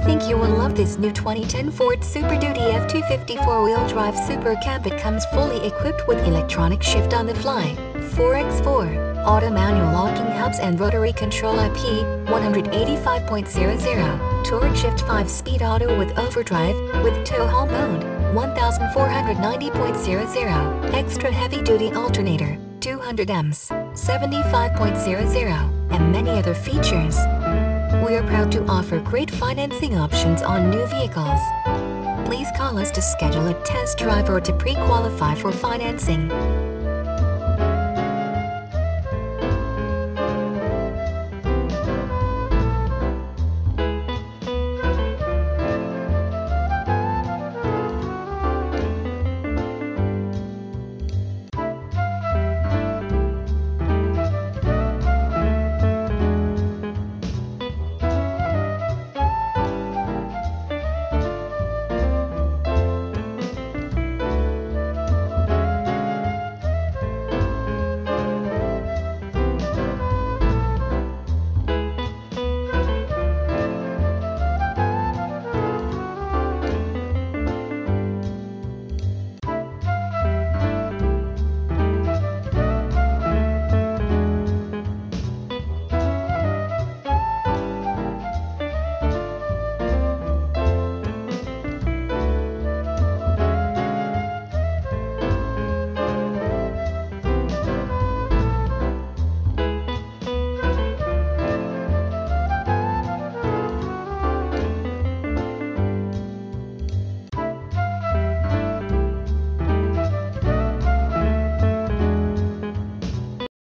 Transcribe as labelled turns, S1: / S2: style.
S1: think you will love this new 2010 Ford Super Duty F-250 four-wheel drive Super Cab. It comes fully equipped with electronic shift on the fly, 4x4, auto manual locking hubs and rotary control IP, 185.00, torque shift 5-speed auto with overdrive, with tow haul mode, 1490.00, extra heavy-duty alternator, 200 Ms, 75.00, and many other features. We are proud to offer great financing options on new vehicles. Please call us to schedule a test drive or to pre-qualify for financing.